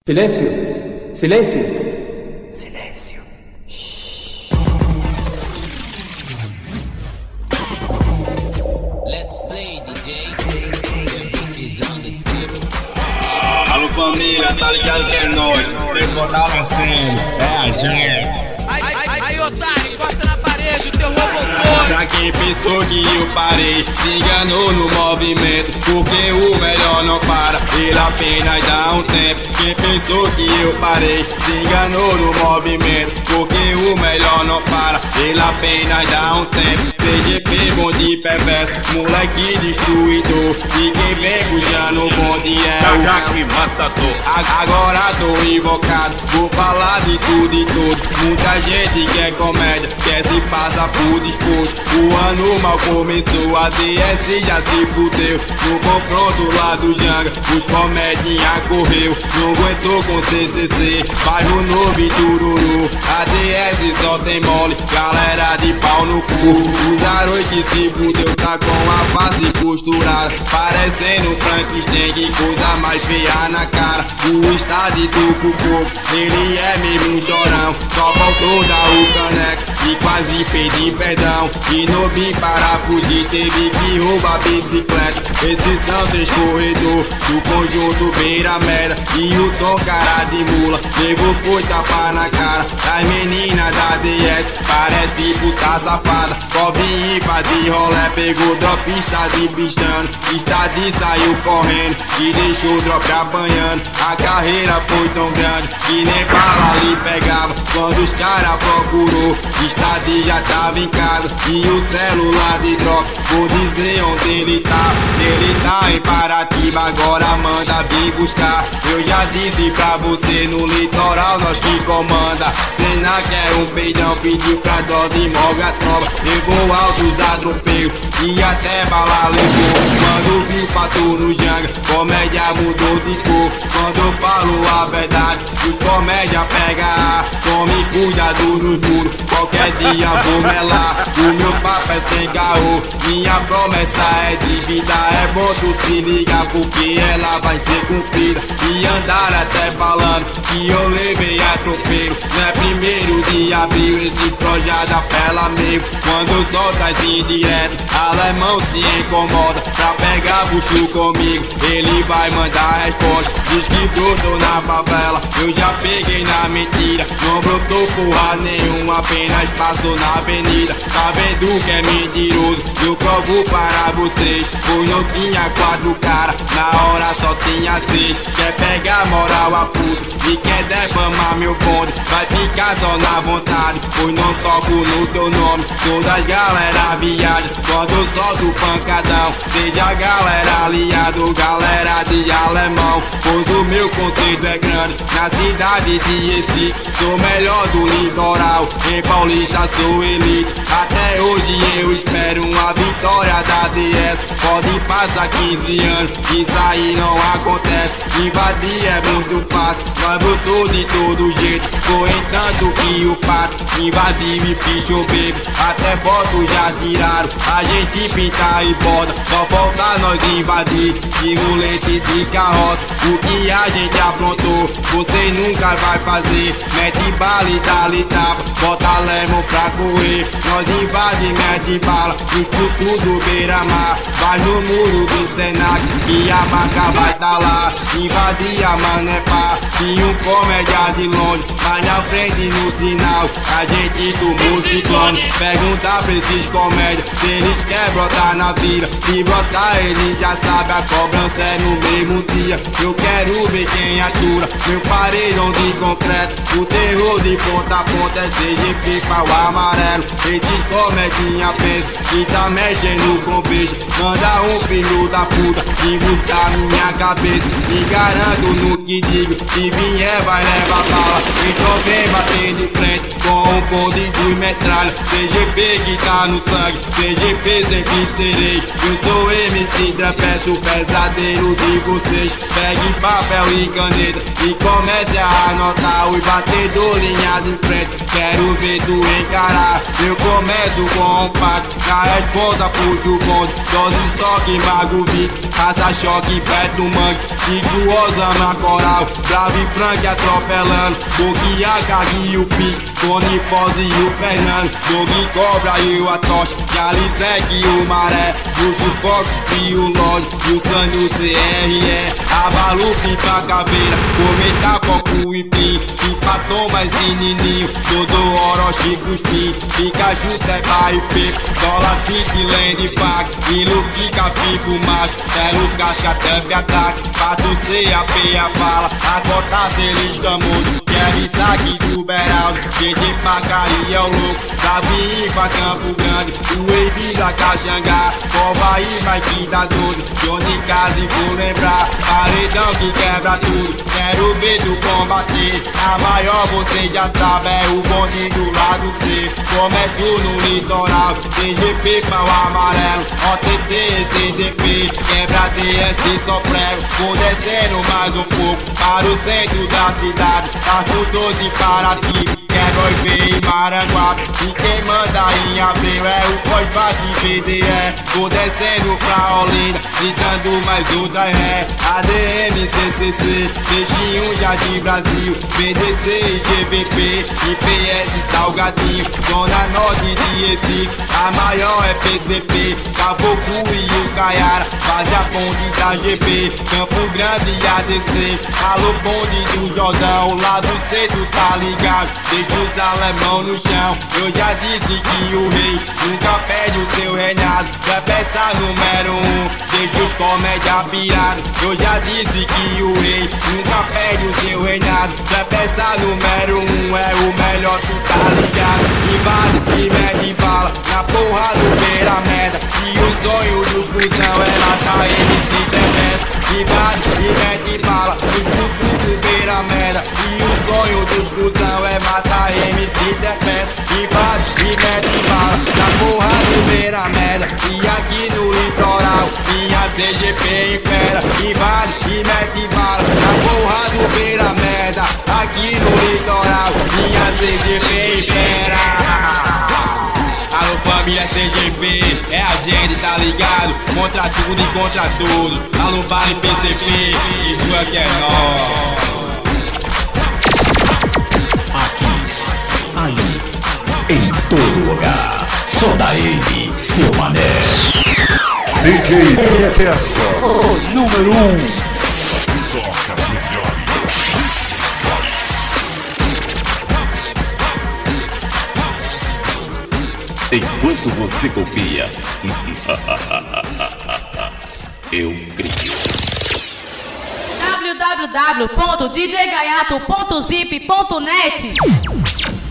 Silêncio! Silêncio! Silêncio! Let's play, DJ. The beat is on the table. Alô família, tá ligado que é nóis, sem fortalecendo, é a gente. Aí, otário, encosta na parede, o teu robô. Pra quem pensou que eu parei, se enganou no movimento, porque o melhor não para, ele apenas dá um tempo. Quem pensou que eu parei, se enganou no movimento, porque o melhor não para, ele apenas dá um tempo. CGP, bonde perverso, moleque destruidor, e quem vem puxando o bonde é o que matador. Agora tô invocado, vou falar de tudo e todo. Muita gente quer comédia, quer se passar por disposto. O ano mal começou, a DS já se fudeu. No confronto lá do Janga, os comédia correu. Não aguentou com CCC, bairro novo e Tururu. A DS só tem mole, galera de pau no cu. Os aróis que se fudeu, tá com a face costurada, parecendo Frankenstein, que coisa mais feia na cara. O estádio do Cucu, ele é mesmo um chorão. Só faltou dar o caneco e quase pedi perdão. E no bim para fugir, teve que roubar a bicicleta. Esses são três corredores do conjunto Beira Merda. E o Tom cara de mula levou foi tapa na cara das meninas da DS, parece puta safada. Cobre IPA de rolé, pegou drop, está de pichando. Está de saiu correndo e deixou o drop apanhando. A carreira foi tão grande que nem bala ali pegava. Quando os cara procurou, está de já tava em casa. E o celular de drop, vou dizer onde ele tá. Ele tá em Paratiba, agora manda vir buscar. Eu já disse pra você, no litoral nós que comanda. Cena quer um peidão, pediu pra dose moga tromba. Levou altos atropeios e até bala levou. Quando viu pato no Janga, comédia mudou de cor. Quando eu falo a verdade, os comédia pega ar. Tome cuidado nos muros, qualquer dia vou melar. O meu papo é sem caô, minha promessa é de vida. É bom tu se ligar, porque ela vai ser cumprida. E andar até falando que eu levei atropelo. Não é 1º de abril, esse projeto apela meio. Quando solta as indiretas, alemão se incomoda pra pegar bucho comigo. Ele vai mandar resposta, diz que brotou na favela. Eu já peguei na mentira, não brotou porra nenhuma, apenas passou na avenida. Tá vendo que é mentiroso? Eu provo para vocês, pois não tinha 4 cara, na hora só tinha 6. Quer pegar moral a pulso e quer defamar meu bonde, vai ficar só na vontade, pois não toco no teu nome. Todas galera viaja quando eu solto o pancadão, seja galera aliado, galera de alemão. Pois o meu conceito é grande, na cidade de Recife sou melhor do litoral, em Paulista sou elite. Até hoje eu espero uma vitória da DS. Pode passar 15 anos, isso aí não acontece. Invadir é muito fácil, nós brotou de todo jeito. Foi entanto que o pato invadiu e pichou bebo. Até foto já tiraram, a gente pinta e borda. Só falta nós invadir, de rolete de carroça. O que a gente aprontou, você nunca vai fazer. Mete bala e dá-lhe tapa, bota lemon pra correr. Nós invade, mete bala, nos putos do beira-mar. Vai no muro do Senac, que a marca vai tá lá. Invadir a manepá, e um comédia de longe, vai na frente no sinal. A gente tomou o ciclone, pergunta pra esses comédia se eles querem brotar na vila. Se brotar eles já sabem, a cobrança é no mesmo dia. Eu quero ver quem atura meu paredão de concreto. O terror de ponta a ponta é CGP pau amarelo. Esses comedinha pensa que tá mexendo com peixe. Manda um filho da puta e buscar minha cabeça. Me garanto no que digo, se vier vai levar bala. Então vem bater de frente com um bonde de metralha. CGP que tá no sangue, CGP sempre serei. Eu sou MC Trapeço, o pesadelo de vocês. Pegue papel e caneta e comece a anotar os batedor linha de frente. Quero ver tu encarar. Eu começo com um pato, na resposta puxo o bonde. Dose só que mago Vic, raça choque perto do mangue. Fico Osama Coral, bravo e franco gangue atropelando, Doug, a Gag e o Pique, Tony Foz e o Fernando, Doug Cobra e o Atoche, Jalizek e o Maré, Luxo Fox e o Lodge, e o Sandy e o CRE, Abalu, Pipa Caveira, Cometa, Coco e Pim, Pipa Thomas e Nininho, Dodô, Orochi, Cuspim, Pikachu, Teba e Pepe, Dólar City, Land Pack, e Luquica, Fico Macho, Telo Casca, Tamp Ataque, Pato C, a Peia Fala, a Cota, Celis Camoso, Kevin Saque do Beraldo, GG Pacaria, o louco, Davi pra Campo Grande, o Wave da Caxangá, Cova e Mike da 12, Johnny Casa e vou lembrar, paredão que quebra tudo, quero ver tu combater, a maior você já sabe, é o bonde do lado C, começo no litoral, TGP pau amarelo, OTT, CDP, quebra DS sofrendo, vou descendo mais um pouco, para o centro da cidade, Arco 12 para ti, quebra e vem em Maranguape, e quem manda em abril é o pós-bate BDE, vou descendo pra Olinda, citando mais outra ré, ADM, CCC, Peixinho, Jardim Brasil, BDC e GBP, IPS Salgadinho, Zona Norte de Recife, a maior é PCP, Caboclo e o Caiara, base a ponte da GP, Campo Grande e ADC, alô bonde do Jordão, lá do centro tá ligado, deixa os alemão no chão, eu já disse que o rei nunca perde o seu reinado, é peça número 1, deixa os comédia pirado, eu já disse que o rei nunca perde o seu reinado, é peça número 1, é o melhor, tu tá ligado, invade e mete bala, na porra do beira merda, e o sonho dos cuzão é matar MC Tempest, invade e mete bala, os putos do beira merda, e o sonho dos cuzão é matar MC Tempest, invade e mete bala, na porra do beira merda, e aqui no litoral, minha CGP impera, invade e mete bala, na porra do beira merda, aqui no litoral, minha CGP impera. Alô família CGP, é a gente, tá ligado? Contra tudo e contra tudo. Alô Vale PCP, de rua que é nós. Aqui, ali, em todo lugar. Só dá ele, seu mané. DJ RFS, o número 1. Enquanto você copia, eu crio. www.djgaiato.zip.net